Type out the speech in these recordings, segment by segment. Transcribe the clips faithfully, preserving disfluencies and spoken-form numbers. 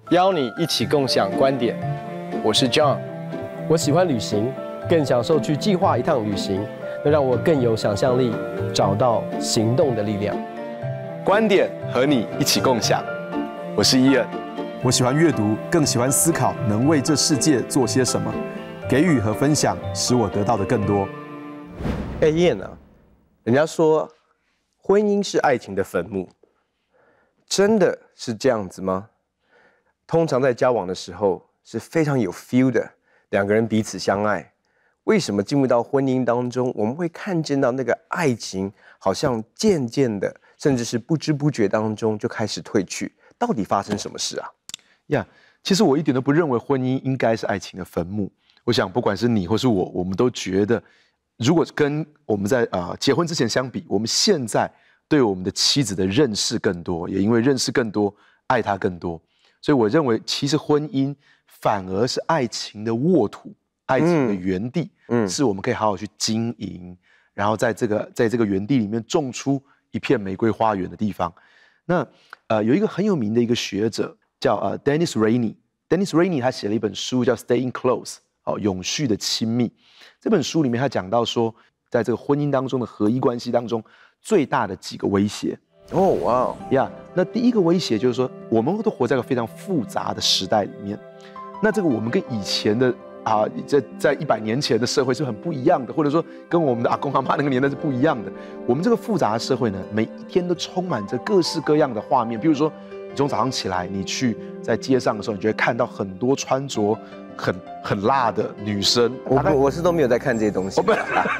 邀你一起共享观点。我是 John， 我喜欢旅行，更享受去计划一趟旅行，能让我更有想象力，找到行动的力量。 观点和你一起共享。我是伊恩， 我喜欢阅读，更喜欢思考能为这世界做些什么。给予和分享，使我得到的更多。 哎，伊恩啊，人家说婚姻是爱情的坟墓，真的是这样子吗？通常在交往的时候是非常有 feel 的，两个人彼此相爱。为什么进入到婚姻当中，我们会看见到那个爱情好像渐渐的，甚至是不知不觉当中就开始褪去？到底发生什么事啊？ 呀， yeah, 其实我一点都不认为婚姻应该是爱情的坟墓。我想，不管是你或是我，我们都觉得，如果跟我们在啊、呃、结婚之前相比，我们现在对我们的妻子的认识更多，也因为认识更多，爱她更多。所以我认为，其实婚姻反而是爱情的沃土，爱情的园地，嗯，是我们可以好好去经营，然后在这个在这个园地里面种出一片玫瑰花园的地方。那呃，有一个很有名的一个学者叫呃 Dennis Rainey，Dennis Rainey 他写了一本书叫《Staying Close》，哦，永续的亲密。这本书里面他讲到说，在这个婚姻当中的合一关系当中，最大的几个威胁。 哦，哇呀，那第一个威胁就是说，我们都活在一个非常复杂的时代里面。那这个我们跟以前的啊，在在一百年前的社会是很不一样的，或者说跟我们的阿公阿妈那个年代是不一样的。我们这个复杂的社会呢，每一天都充满着各式各样的画面。比如说，你从早上起来，你去在街上的时候，你就会看到很多穿着很很辣的女生。 我我是都没有在看这些东西。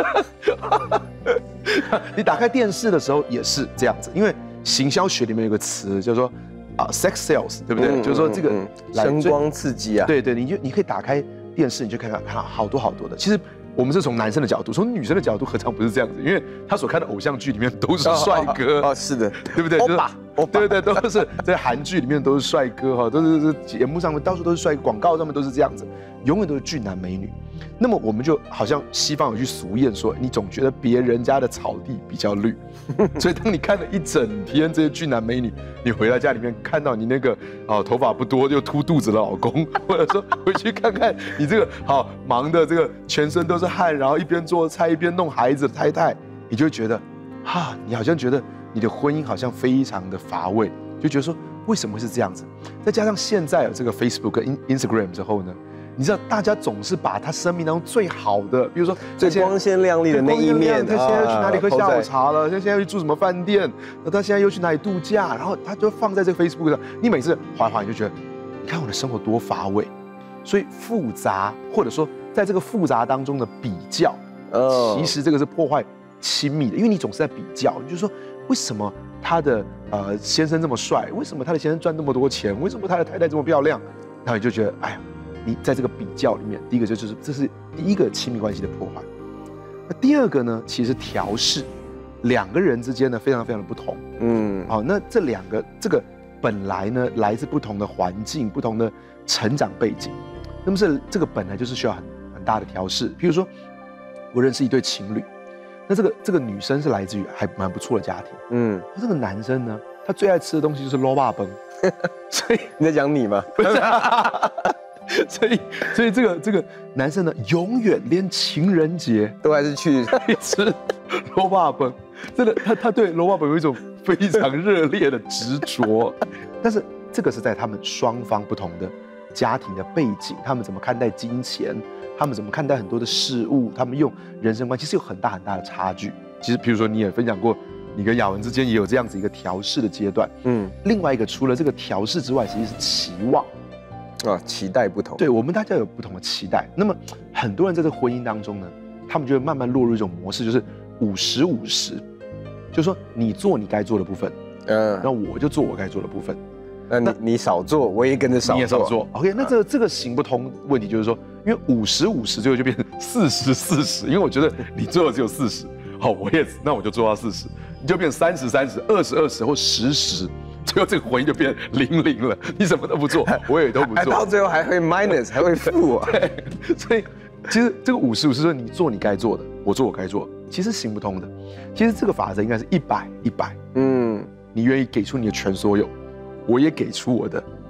你打开电视的时候也是这样子，因为行销学里面有个词叫做啊 sex sales， 对不对？嗯、就是说这个声光刺激啊。 对对，你就你可以打开电视，你就看看看好多好多的。其实我们是从男生的角度，从女生的角度何尝不是这样子？因为他所看的偶像剧里面都是帅哥。 哦，哦哦是的， 对不对？ 欧巴，欧巴， 对对，都是在韩剧里面都是帅哥哈，都是节目上面到处都是帅哥，广告上面都是这样子，永远都是俊男美女。那么我们就好像西方有句俗谚说，你总觉得别人家的草地比较绿，所以当你看了一整天这些俊男美女，你回到家里面看到你那个哦头发不多又凸肚子的老公，或者说回去看看你这个好忙的这个全身都是汗，然后一边做菜一边弄孩子的太太，你就会觉得哈，你好像觉得你的婚姻好像非常的乏味，就觉得说为什么会是这样子？再加上现在有这个 Facebook 跟 Instagram 之后呢？你知道，大家总是把他生命当中最好的，比如说最光鲜亮丽的那一面， 他现在去哪里喝下午茶了？他现在又去住什么饭店？那他现在又去哪里度假？然后他就放在这个 Facebook 上，你每次滑滑，你就觉得，你看我的生活多乏味。所以复杂，或者说在这个复杂当中的比较，其实这个是破坏亲密的，因为你总是在比较，你就说为什么他的呃先生这么帅？为什么他的先生赚那么多钱？为什么他的太太这么漂亮？然后你就觉得，哎呀。你在这个比较里面，第一个就是这是第一个亲密关系的破坏。那第二个呢，其实调试两个人之间呢非常非常的不同。嗯，好，那这两个这个本来呢来自不同的环境、不同的成长背景，那么这这个本来就是需要很很大的调试。比如说，我认识一对情侣，那这个这个女生是来自于还蛮不错的家庭，嗯，这个男生呢，他最爱吃的东西就是萝卜崩，所以你在讲你吗？ 不是。所以，所以这个这个男生呢，永远连情人节都还是去吃萝卜崩，真的，他他对萝卜崩有一种非常热烈的执着。但是这个是在他们双方不同的家庭的背景，他们怎么看待金钱，他们怎么看待很多的事物，他们用人生观，其实有很大很大的差距。其实，比如说你也分享过，你跟雅文之间也有这样子一个调试的阶段。嗯，另外一个除了这个调试之外，其实是期望。 啊，期待不同， 对我们大家有不同的期待。那么很多人在这个婚姻当中呢，他们就会慢慢落入一种模式，就是五十五十，就是说你做你该做的部分，嗯，那我就做我该做的部分。 那你你少做，我也跟着少做， 你也少做。OK， 那这个这个行不通问题就是说，因为五十五十最后就变成四十四十，因为我觉得你做的只有四十，好，我也那我就做到四十，你就变三十三十、二十二十或十十。最后这个婚姻就变零零了，你什么都不做，我也都不做， 到最后还会 minus， 还会负啊。 对，所以其实这个五十五是说你做你该做的，我做我该做的，其实行不通的。其实这个法则应该是一百一百，嗯，你愿意给出你的全所有，我也给出我的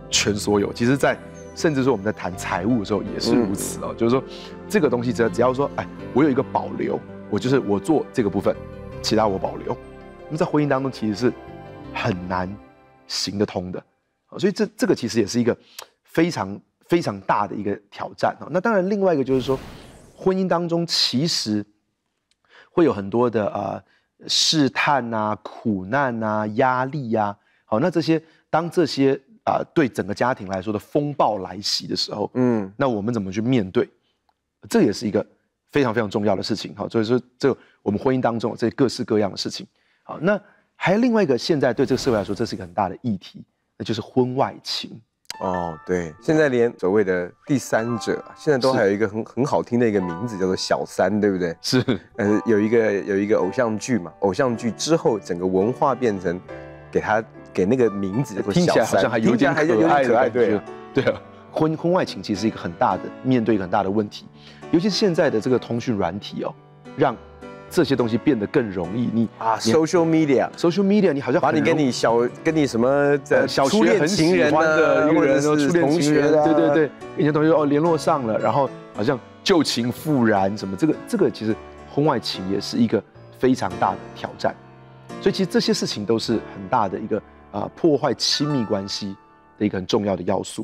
全所有。其实在，甚至说我们在谈财务的时候也是如此哦，嗯、就是说这个东西只要只要说，哎，我有一个保留，我就是我做这个部分，其他我保留。那么在婚姻当中其实是很难行得通的，所以这这个其实也是一个非常非常大的一个挑战啊。那当然，另外一个就是说，婚姻当中其实会有很多的呃试探啊、苦难啊、压力啊。好，那这些当这些啊、呃、对整个家庭来说的风暴来袭的时候，嗯，那我们怎么去面对？这也是一个非常非常重要的事情。好，所以说这我们婚姻当中这各式各样的事情。好，那还有另外一个，现在对这个社会来说，这是一个很大的议题，那就是婚外情。 哦，对，现在连所谓的第三者，现在都还有一个很很好听的一个名字，叫做小三，对不对？ 是， 呃，有一个有一个偶像剧嘛，偶像剧之后，整个文化变成给他给那个名字叫做小三， 听起来好像还有点可爱， 可爱，对啊， 对啊。婚婚外情其实是一个很大的面对一个很大的问题，尤其是现在的这个通讯软体哦，让这些东西变得更容易。你啊 ，social media，social media， 你好像把你跟你小跟你什么呃小学很喜欢的一个人，初恋情人，对对对，以前同学哦联络上了，然后好像旧情复燃什么，这个这个其实婚外情也是一个非常大的挑战。所以其实这些事情都是很大的一个啊、呃、破坏亲密关系的一个很重要的要素。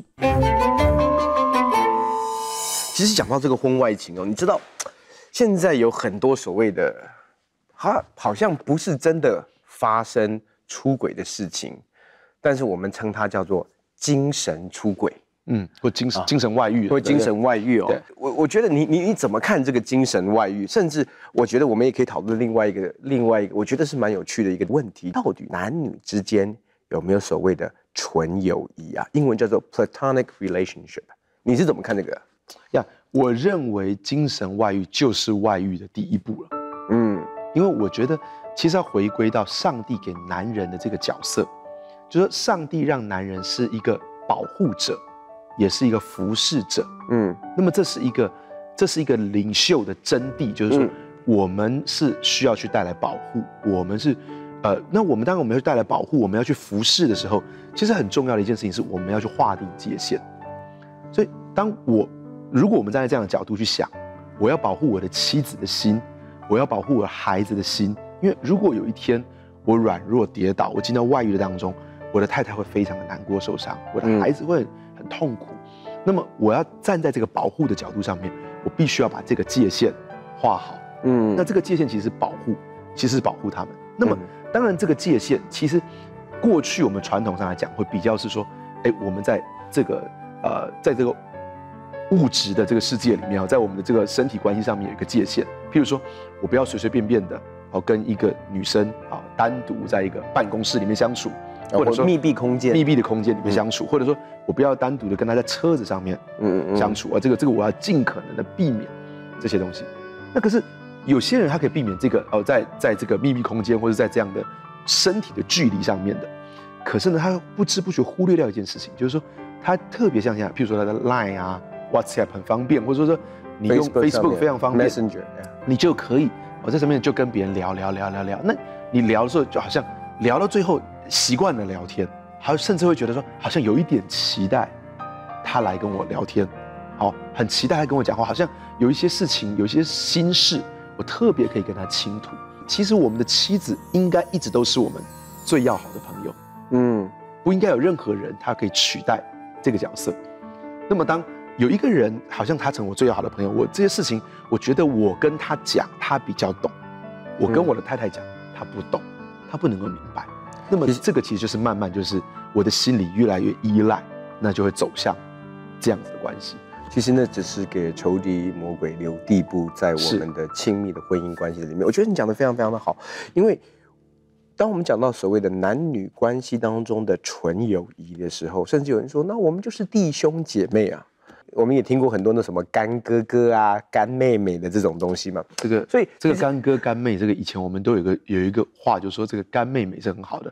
其实讲到这个婚外情哦，你知道现在有很多所谓的，它好像不是真的发生出轨的事情，但是我们称它叫做精神出轨， 嗯，或精神、啊、精神外遇， 或精神外遇哦。我我觉得你你你怎么看这个精神外遇？甚至我觉得我们也可以讨论另外一个另外一个，我觉得是蛮有趣的一个问题：到底男女之间有没有所谓的纯友谊啊？英文叫做 platonic relationship。你是怎么看这个？ 呀，我认为精神外遇就是外遇的第一步了。嗯，因为我觉得其实要回归到上帝给男人的这个角色，就是说上帝让男人是一个保护者，也是一个服侍者。嗯，那么这是一个这是一个领袖的真谛，就是说我们是需要去带来保护，我们是呃，那我们当然我们要去带来保护，我们要去服侍的时候，其实很重要的一件事情是我们要去划定界限。所以当我如果我们站在这样的角度去想，我要保护我的妻子的心，我要保护我的孩子的心，因为如果有一天我软弱跌倒，我进到外遇的当中，我的太太会非常的难过受伤，我的孩子会很痛苦。嗯、那么我要站在这个保护的角度上面，我必须要把这个界限画好。嗯，那这个界限其实是保护，其实是保护他们。那么当然这个界限其实过去我们传统上来讲会比较是说，哎，我们在这个呃，在这个物质的这个世界里面啊，在我们的这个身体关系上面有一个界限，譬如说，我不要随随便便的哦跟一个女生啊单独在一个办公室里面相处， 或者说密闭空间、 密闭的空间里面相处，嗯、或者说我不要单独的跟她在车子上面嗯相处啊，这个这个我要尽可能的避免这些东西。那可是有些人他可以避免这个哦，在在这个密闭空间或者在这样的身体的距离上面的，可是呢，他不知不觉忽略掉一件事情，就是说他特别像这样，譬如说他的 Line 啊。WhatsApp 很方便，或者说你用 Facebook 非常方便 ，Messenger， 你就可以我在上面就跟别人聊聊聊聊聊。那你聊的时候，就好像聊到最后习惯了聊天，还甚至会觉得说，好像有一点期待他来跟我聊天，好，很期待他跟我讲话，好像有一些事情，有一些心事，我特别可以跟他倾吐。其实我们的妻子应该一直都是我们最要好的朋友，嗯，不应该有任何人他可以取代这个角色。那么当有一个人好像他成为我最要好的朋友，我这些事情，我觉得我跟他讲，他比较懂；我跟我的太太讲，他不懂，他不能够明白。那么这个其实就是慢慢就是我的心里越来越依赖，那就会走向这样子的关系。 其实那只是给仇敌魔鬼留地步在我们的亲密的婚姻关系里面。我觉得你讲的非常非常的好，因为当我们讲到所谓的男女关系当中的纯友谊的时候，甚至有人说，那我们就是弟兄姐妹啊。我们也听过很多那什么干哥哥啊、干妹妹的这种东西嘛。 这个，所以这个干哥干妹，这个以前我们都有一个有一个话，就是说这个干妹妹是很好的，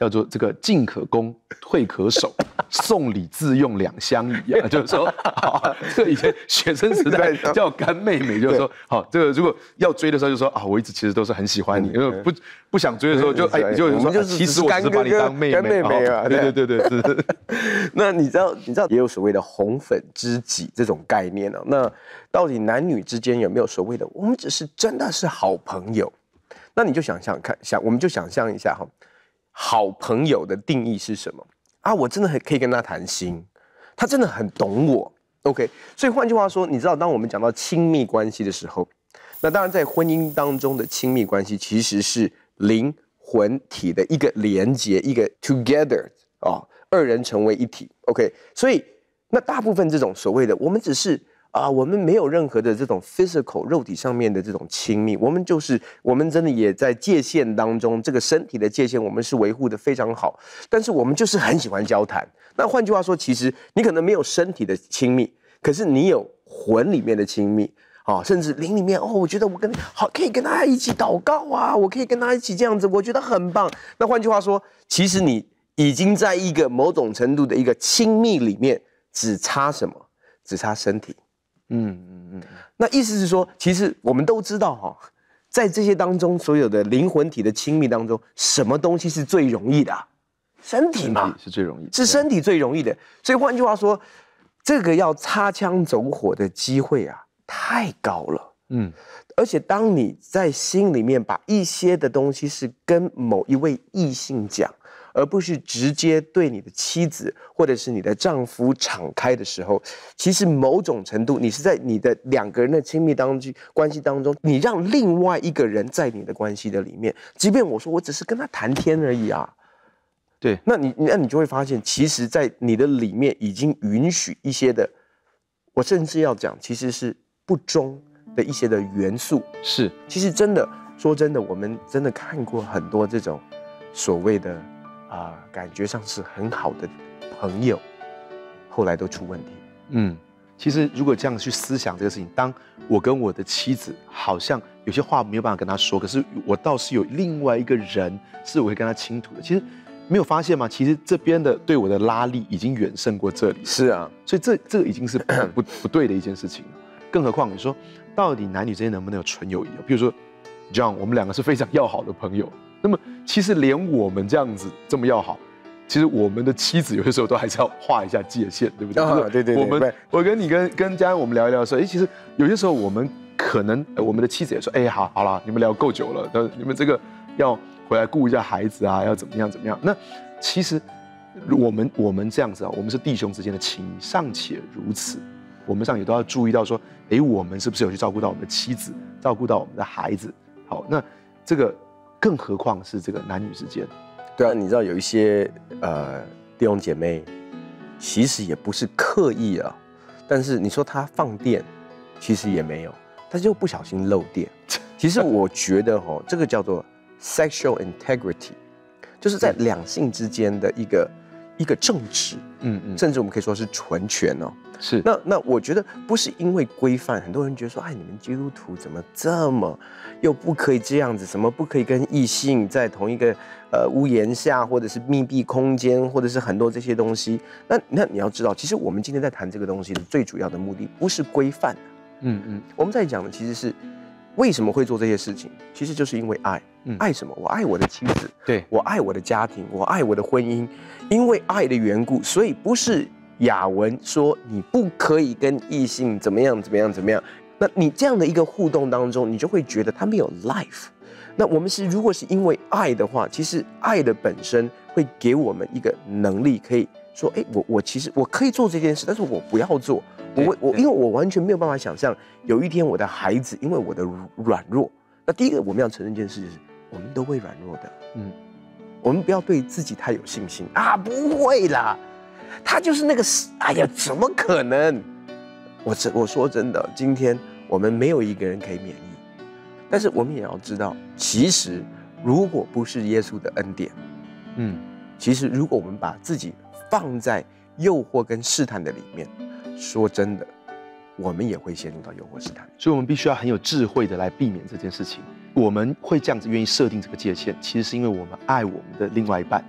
叫做这个进可攻，退可守，送礼自用两相宜啊，就是说，啊、这个以前学生时代叫干妹妹，就是说，好，这个如果要追的时候就说啊，我一直其实都是很喜欢你，因为不不想追的时候就哎，就说、啊、其实我只是把你当妹妹， 妹妹啊， 对对对对是。 那你知道你知道也有所谓的红粉知己这种概念呢、啊？那到底男女之间有没有所谓的我们只是真的是好朋友？那你就想想看，想我们就想象一下哈。好朋友的定义是什么啊？我真的很可以跟他谈心，他真的很懂我。OK， 所以换句话说，你知道，当我们讲到亲密关系的时候，那当然在婚姻当中的亲密关系其实是灵魂体的一个连结，一个 together 啊、哦，二人成为一体。OK， 所以那大部分这种所谓的，我们只是。啊，我们没有任何的这种 physical 肉体上面的这种亲密，我们就是我们真的也在界限当中，这个身体的界限我们是维护的非常好，但是我们就是很喜欢交谈。那换句话说，其实你可能没有身体的亲密，可是你有魂里面的亲密啊，甚至灵里面哦，我觉得我跟好可以跟他一起祷告啊，我可以跟他一起这样子，我觉得很棒。那换句话说，其实你已经在一个某种程度的一个亲密里面，只差什么？只差身体。嗯嗯嗯，那意思是说，其实我们都知道哈，在这些当中，所有的灵魂体的亲密当中，什么东西是最容易的、啊？身体嘛， 是最容易的， 是身体最容易的。所以换句话说，这个要擦枪走火的机会啊，太高了。嗯，而且当你在心里面把一些的东西是跟某一位异性讲。而不是直接对你的妻子或者是你的丈夫敞开的时候，其实某种程度，你是在你的两个人的亲密当中关系当中，你让另外一个人在你的关系的里面，即便我说我只是跟他谈天而已啊， 对， 那你那你就会发现，其实，在你的里面已经允许一些的，我甚至要讲，其实是不忠的一些的元素。 是， 其实真的说真的，我们真的看过很多这种所谓的。啊、呃，感觉上是很好的朋友，后来都出问题。 嗯，其实如果这样去思想这个事情，当我跟我的妻子好像有些话没有办法跟她说，可是我倒是有另外一个人是我会跟她倾吐的。其实没有发现吗？其实这边的对我的拉力已经远胜过这里。 是啊， 所以这这个已经是不不对的一件事情。更何况你说，到底男女之间能不能有纯友谊？比如说 ，John， 我们两个是非常要好的朋友。那么，其实连我们这样子这么要好，其实我们的妻子有些时候都还是要画一下界限，对不对？ 啊，对对对。 我们，我跟你跟跟家人我们聊一聊的时候，哎，其实有些时候我们可能我们的妻子也说，哎，好，好了，你们聊够久了，那你们这个要回来顾一下孩子啊，要怎么样怎么样？那其实我们我们这样子啊，我们是弟兄之间的情谊，尚且如此，我们上也都要注意到说，哎，我们是不是有去照顾到我们的妻子，照顾到我们的孩子？好，那这个。更何况是这个男女之间， 对啊，你知道有一些呃弟兄姐妹，其实也不是刻意啊，但是你说他放电，其实也没有，他就不小心漏电。其实我觉得哈、哦，这个叫做 sexual integrity， 就是在两性之间的一个一个正直，嗯嗯，甚至我们可以说是纯全哦。 是， 那那我觉得不是因为规范，很多人觉得说，哎，你们基督徒怎么这么又不可以这样子？什么不可以跟异性在同一个呃屋檐下，或者是密闭空间，或者是很多这些东西？那那你要知道，其实我们今天在谈这个东西的最主要的目的不是规范，嗯嗯，我们在讲的其实是为什么会做这些事情，其实就是因为爱，嗯、爱什么？我爱我的妻子， 对， 我爱我的家庭，我爱我的婚姻，因为爱的缘故，所以不是。雅文说：“你不可以跟异性怎么样怎么样怎么样。”那你这样的一个互动当中，你就会觉得他没有 life。那我们是如果是因为爱的话，其实爱的本身会给我们一个能力，可以说：“哎，我我其实我可以做这件事，但是我不要做。我我因为我完全没有办法想象有一天我的孩子因为我的软弱。那第一个我们要承认一件事，就是我们都会软弱的。嗯，我们不要对自己太有信心啊，不会啦。”他就是那个，哎呀，怎么可能？我真我说真的，今天我们没有一个人可以免疫，但是我们也要知道，其实如果不是耶稣的恩典，嗯，其实如果我们把自己放在诱惑跟试探的里面，说真的，我们也会陷入到诱惑试探。 所以，我们必须要很有智慧的来避免这件事情。我们会这样子愿意设定这个界限，其实是因为我们爱我们的另外一半。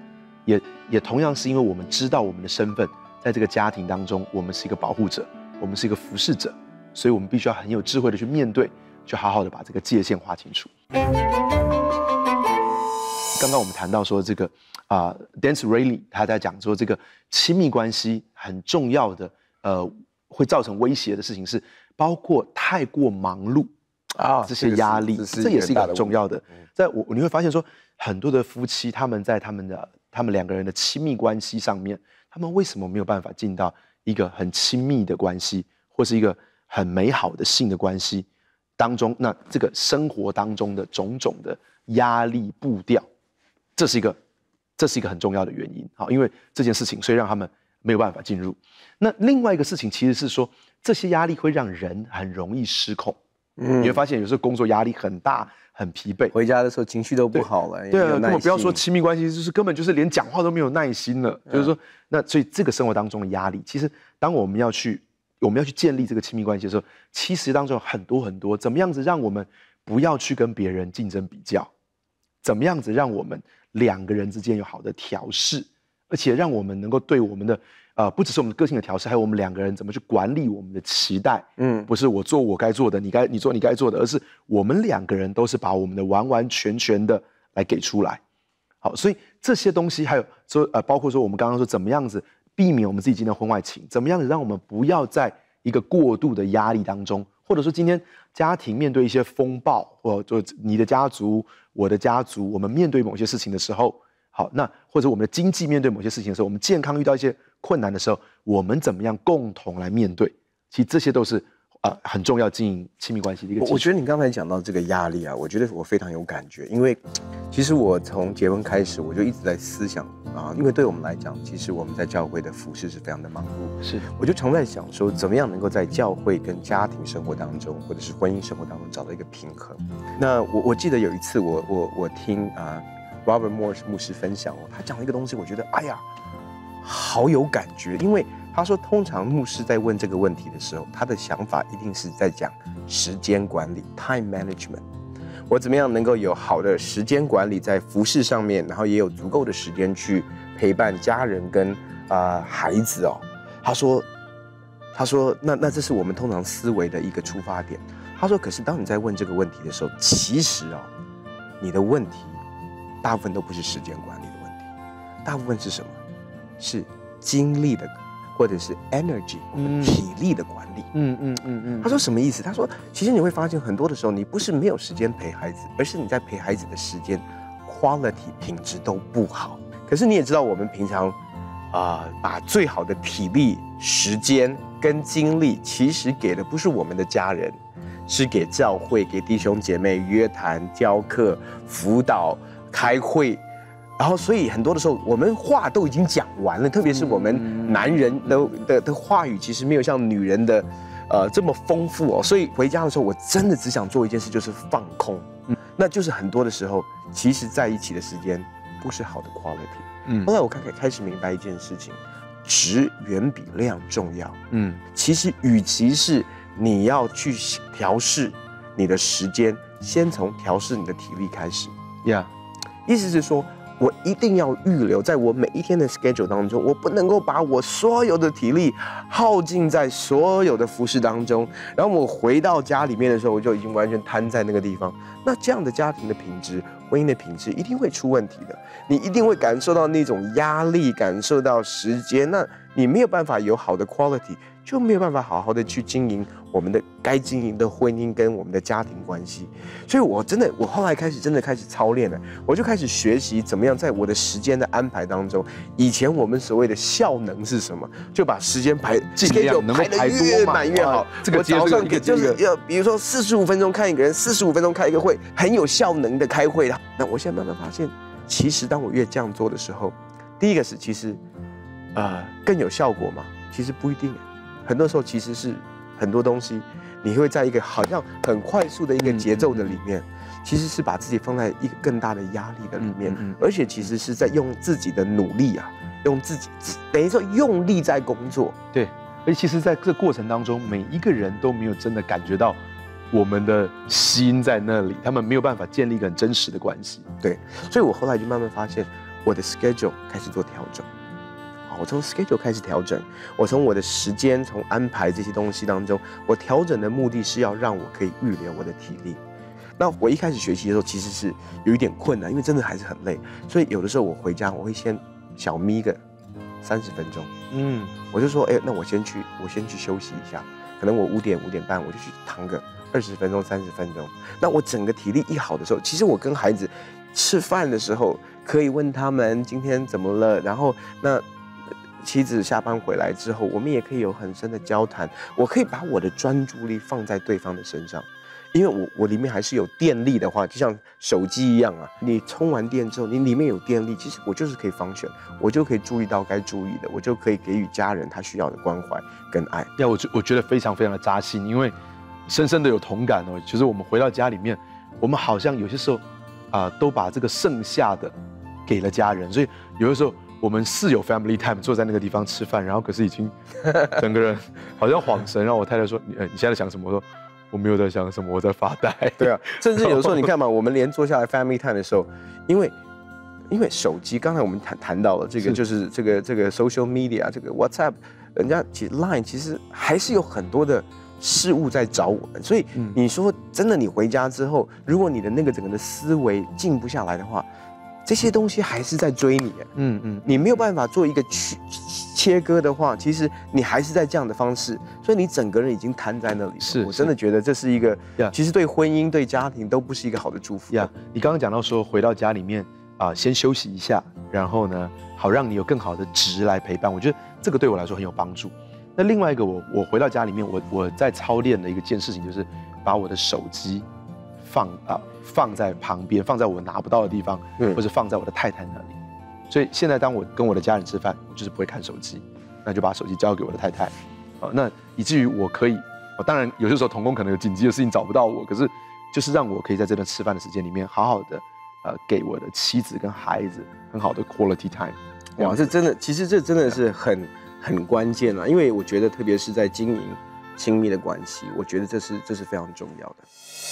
也也同样是因为我们知道我们的身份，在这个家庭当中，我们是一个保护者，我们是一个服侍者，所以我们必须要很有智慧的去面对，去好好的把这个界限划清楚。刚刚我们谈到说这个啊、呃、，Dance Riley 他在讲说这个亲密关系很重要的呃会造成威胁的事情是包括太过忙碌啊这些压力，这, 这也是一个很重要的。在我你会发现说很多的夫妻他们在他们的他们两个人的亲密关系上面，他们为什么没有办法进到一个很亲密的关系，或是一个很美好的性的关系当中？那这个生活当中的种种的压力步调。这是一个，这是一个很重要的原因，好，因为这件事情，所以让他们没有办法进入。那另外一个事情其实是说，这些压力会让人很容易失控。嗯，你会发现有时候工作压力很大，很疲惫， 回家的时候情绪都不好了。 对啊，根本不要说亲密关系，就是根本就是连讲话都没有耐心了。就是说，那所以这个生活当中的压力，其实当我们要去我们要去建立这个亲密关系的时候，其实当中有很多很多，怎么样子让我们不要去跟别人竞争比较，怎么样子让我们两个人之间有好的调试，而且让我们能够对我们的呃，不只是我们的个性的调试，还有我们两个人怎么去管理我们的期待。嗯，不是我做我该做的，你该你做你该做的，而是我们两个人都是把我们的完完全全的来给出来。好，所以这些东西还有说呃，包括说我们刚刚说怎么样子避免我们自己进入婚外情，怎么样子让我们不要在一个过度的压力当中，或者说今天家庭面对一些风暴，或者你的家族、我的家族，我们面对某些事情的时候，好，那或者我们的经济面对某些事情的时候，我们健康遇到一些困难的时候，我们怎么样共同来面对？其实这些都是呃很重要经营亲密关系的一个基础。 我觉得你刚才讲到这个压力啊，我觉得我非常有感觉，因为其实我从结婚开始，我就一直在思想啊，因为对我们来讲，其实我们在教会的服事是非常的忙碌， 是，我就常在想说，怎么样能够在教会跟家庭生活当中，或者是婚姻生活当中找到一个平衡。那我我记得有一次我，我我我听啊 Robert Morris 牧师分享哦，他讲了一个东西，我觉得哎呀，好有感觉，因为他说，通常牧师在问这个问题的时候，他的想法一定是在讲时间管理 （time management）。我怎么样能够有好的时间管理在服事上面，然后也有足够的时间去陪伴家人跟啊、呃、孩子哦。他说，他说，那那这是我们通常思维的一个出发点。他说，可是当你在问这个问题的时候，其实哦，你的问题大部分都不是时间管理的问题，大部分是什么？是精力的。或者是 energy 体力的管理，嗯嗯嗯嗯。他说什么意思？他说，其实你会发现很多的时候，你不是没有时间陪孩子，而是你在陪孩子的时间 quality 品质都不好。可是你也知道，我们平常啊、呃，把最好的体力、时间跟精力，其实给的不是我们的家人，是给教会、给弟兄姐妹约谈、教课、辅导、开会。然后，所以很多的时候，我们话都已经讲完了，特别是我们男人的的的话语，其实没有像女人的，呃，这么丰富哦。所以回家的时候，我真的只想做一件事，就是放空。嗯，那就是很多的时候，其实在一起的时间不是好的 quality。嗯，后来我开开始明白一件事情，质远比量重要。嗯，其实与其是你要去调试你的时间，先从调试你的体力开始。呀，意思是说。我一定要预留在我每一天的 schedule 当中，我不能够把我所有的体力耗尽在所有的服事当中，然后我回到家里面的时候，我就已经完全瘫在那个地方。那这样的家庭的品质、婚姻的品质一定会出问题的。你一定会感受到那种压力，感受到时间，那你没有办法有好的 quality， 就没有办法好好的去经营我们的该经营的婚姻跟我们的家庭关系。所以我真的，我后来开始真的开始操练了，我就开始学习怎么样在我的时间的安排当中，以前我们所谓的效能是什么，就把时间排尽量能够排得越满越好。 这个早上就是要，比如说四十五分钟看一个人，四十五分钟开一个会，很有效能的开会。那我现在慢慢发现，其实当我越这样做的时候，第一个是其实，呃，更有效果嘛？其实不一定，很多时候其实是很多东西。你会在一个好像很快速的一个节奏的里面，其实是把自己放在一个更大的压力的里面，而且其实是在用自己的努力啊，用自己等于说用力在工作。 对，而且其实在这过程当中，每一个人都没有真的感觉到我们的心在那里，他们没有办法建立一个很真实的关系。 对，所以我后来就慢慢发现， 我的 schedule 开始做调整。我从 schedule 开始调整，我从我的时间，从安排这些东西当中，我调整的目的是要让我可以预留我的体力。那我一开始学习的时候，其实是有一点困难，因为真的还是很累，所以有的时候我回家，我会先小眯个三十分钟，嗯，我就说，哎，那我先去，我先去休息一下，可能我五点五点半我就去躺个二十分钟、三十分钟。那我整个体力一好的时候，其实我跟孩子吃饭的时候，可以问他们今天怎么了，然后那。妻子下班回来之后，我们也可以有很深的交谈。我可以把我的专注力放在对方的身上，因为我我里面还是有电力的话，就像手机一样啊，你充完电之后，你里面有电力，其实我就是可以function，我就可以注意到该注意的，我就可以给予家人他需要的关怀跟爱。 呀，我我觉得非常非常的扎心，因为深深的有同感哦。就是我们回到家里面，我们好像有些时候啊、呃，都把这个剩下的给了家人，所以有的时候。我们是有 family time 坐在那个地方吃饭，然后可是已经整个人好像恍神。然后我太太说：“你、呃、你现在在想什么？”我说：“我没有在想什么，我在发呆。” 对啊，甚至有的时候你看嘛，我们连坐下来 family time 的时候，因为因为手机，刚才我们谈谈到了这个，就是这个这个 social media， 这个 WhatsApp， 人家其实 Line 其实还是有很多的事物在找我们。所以你说真的，你回家之后，如果你的那个整个的思维静不下来的话，这些东西还是在追你，嗯嗯，你没有办法做一个切切割的话，其实你还是在这样的方式，所以你整个人已经瘫在那里。是，我真的觉得这是一个，其实对婚姻、对家庭都不是一个好的祝福。呀， 你刚刚讲到说回到家里面啊、呃，先休息一下，然后呢，好让你有更好的值来陪伴，我觉得这个对我来说很有帮助。那另外一个我，我我回到家里面，我我在操练的一个件事情就是把我的手机放啊。放在旁边，放在我拿不到的地方，嗯、或者放在我的太太那里。所以现在当我跟我的家人吃饭，我就是不会看手机，那就把手机交给我的太太。啊，那以至于我可以，哦，当然有些时候同工可能有紧急的事情找不到我，可是就是让我可以在这段吃饭的时间里面，好好的呃给我的妻子跟孩子很好的 quality time。 哇，这真的，其实这真的是很很关键啊，因为我觉得特别是在经营亲密的关系，我觉得这是这是非常重要的。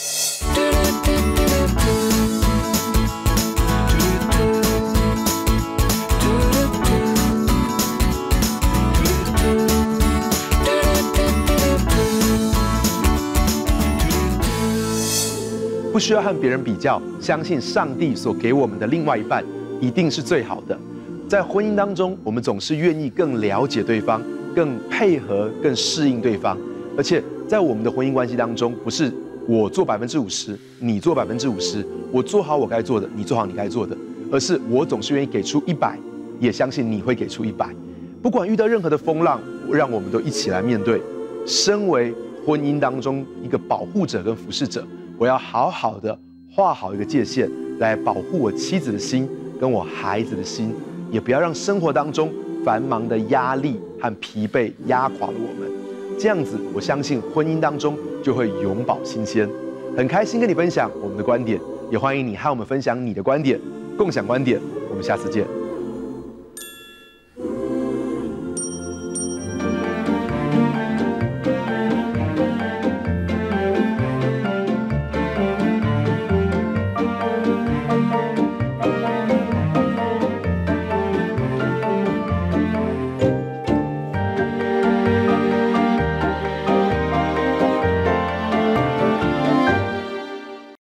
不需要和别人比较，相信上帝所给我们的另外一半一定是最好的。在婚姻当中，我们总是愿意更了解对方，更配合，更适应对方。而且在我们的婚姻关系当中，不是我做百分之五十，你做百分之五十，我做好我该做的，你做好你该做的，而是我总是愿意给出一百，也相信你会给出一百。不管遇到任何的风浪，让我们都一起来面对。身为婚姻当中一个保护者跟服侍者，我要好好的画好一个界限，来保护我妻子的心跟我孩子的心，也不要让生活当中繁忙的压力和疲惫压垮了我们。这样子，我相信婚姻当中就会永葆新鲜。很开心跟你分享我们的观点，也欢迎你和我们分享你的观点，共享观点。我们下次见。